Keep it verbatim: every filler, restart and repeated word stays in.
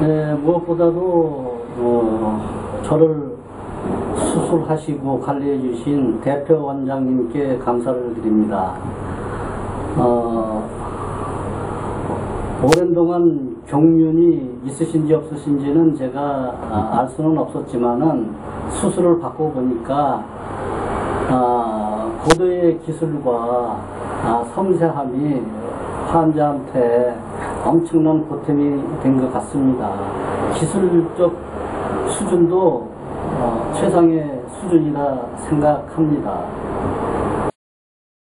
네, 무엇보다도 어, 저를 수술하시고 관리해 주신 대표 원장님께 감사를 드립니다. 어, 오랜 동안 경륜이 있으신지 없으신지는 제가 알 수는 없었지만은 수술을 받고 보니까 아, 고도의 기술과 아, 섬세함이 환자한테 엄청난 보탬이 된 것 같습니다. 기술적 수준도 어, 최상의 수준이라 생각합니다.